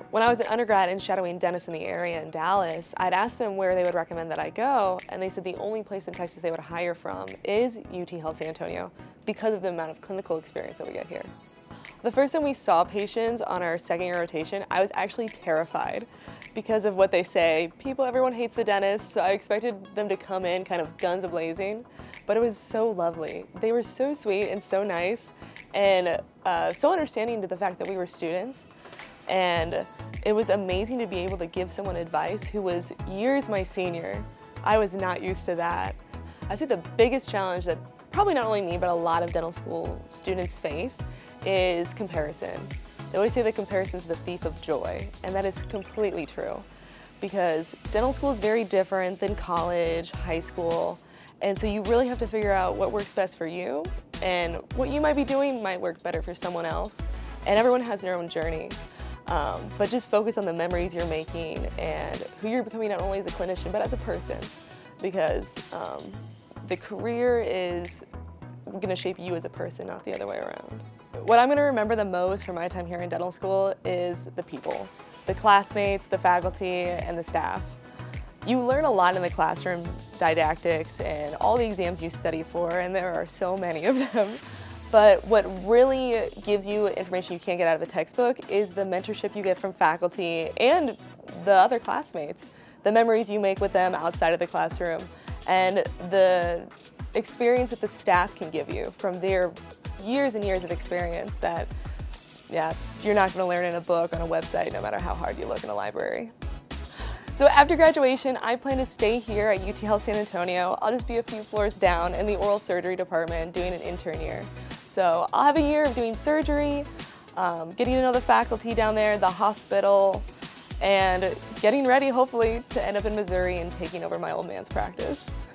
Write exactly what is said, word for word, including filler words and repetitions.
When I was an undergrad and shadowing dentists in the area in Dallas, I'd asked them where they would recommend that I go, and they said the only place in Texas they would hire from is U T Health San Antonio because of the amount of clinical experience that we get here. The first time we saw patients on our second year rotation, I was actually terrified because of what they say. People, everyone hates the dentist, so I expected them to come in kind of guns a-blazing, but it was so lovely. They were so sweet and so nice and uh, so understanding to the fact that we were students. And it was amazing to be able to give someone advice who was years my senior. I was not used to that. I'd say the biggest challenge that probably not only me, but a lot of dental school students face is comparison. They always say that comparison is the thief of joy, and that is completely true. Because dental school is very different than college, high school, and so you really have to figure out what works best for you, and what you might be doing might work better for someone else, and everyone has their own journey. Um, but just focus on the memories you're making and who you're becoming not only as a clinician, but as a person. Because um, the career is going to shape you as a person, not the other way around. What I'm going to remember the most from my time here in dental school is the people, the classmates, the faculty, and the staff. You learn a lot in the classroom, didactics, and all the exams you study for, and there are so many of them. But what really gives you information you can't get out of a textbook is the mentorship you get from faculty and the other classmates, the memories you make with them outside of the classroom, and the experience that the staff can give you from their years and years of experience that, yeah, you're not going to learn in a book, on a website, no matter how hard you look in a library. So after graduation, I plan to stay here at U T Health San Antonio. I'll just be a few floors down in the oral surgery department doing an intern year. So I'll have a year of doing surgery, um, getting to know the faculty down there, the hospital, and getting ready, hopefully, to end up in Missouri and taking over my old man's practice.